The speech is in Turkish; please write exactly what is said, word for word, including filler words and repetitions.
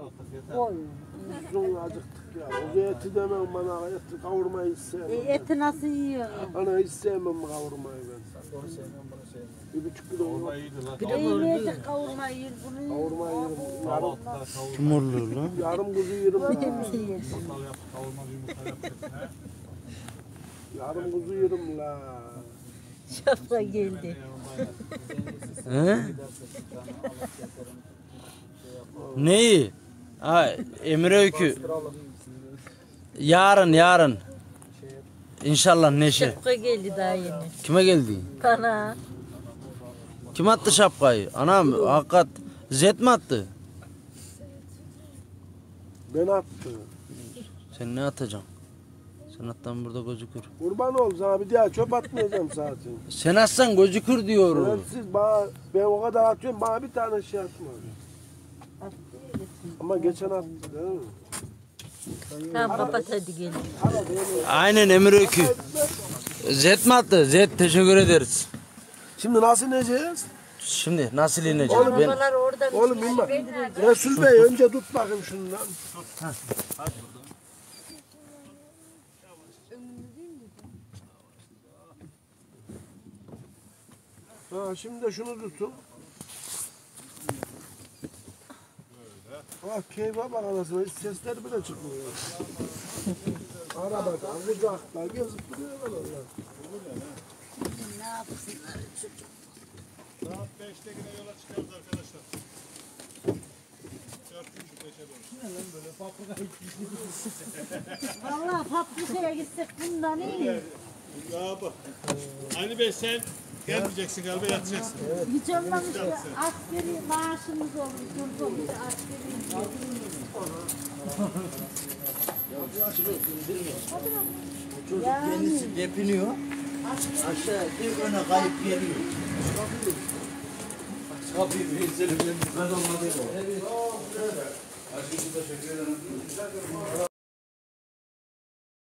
Koy. Uzun acıktık ya. O eti demem bana, eti kavurmayı hiç sevmem. E, eti nasıl yiyor? Ana hiç sevmem kavurmayı ben. Onu sevmem, bunu sevmem. Bir buçuk kilo Kavurma iyidir lan. E, yiyecek kavurma yer bunu. Kavurma yerim. Yarım, Kim oluyor lan? yarım kuzu yerim. Böyle la. bir şey yer. Masal yap, kavurma bir yumurta yap hepsine. Yarım kuzu yerim la. Şapka geldi. He? Neyi? Ha, Emre Öykü. Yarın yarın. İnşallah Neşe. Şapka geldi daha yeni. Kime geldi? Bana. Kim attı şapkayı? Anam hakikat Zet mi attı? Ben attım. Sen ne atacaksın? Sen attan burada gözükür. Kurban ol sana bir daha çöp atmayacağım zaten. Sen atsan gözükür Ben diyorum. siz bana, ben o kadar atıyorum bana bir tane şey atma. Ama geçen attı değil mi? Tamam kapat hadi gelin. Aynen Emre Öykü. Zet mi attı? Zet teşekkür ederiz. Şimdi nasıl ineceğiz? Şimdi nasıl ineceğiz? Ben... Arabalar orada. Oğlum bilmem. Resul Bey önce tut bakayım şundan. Ha, şimdi de şunu tutun. Ah keyfe bak anasını, hiç sesler bile çıkmıyor. Arabada, kucakta gezip duruyorlar onlar. Ne yapsınlar? Saat beşte yine yola çıkarız arkadaşlar. Dört buçuk beşe doğru. Valla Paprika'ya gitsek bundan iyi. Ya bak. Ali Bey sen gelmeyeceksin galiba yatacaksın. Hiç olmamış ki askeri maaşımız olur. Durdu bir askeri Çocuk kendisi depiniyor. Aşağı bir öne kayıp geliyor. Kapıyı bir izleyelim. Ben olmadı. Evet.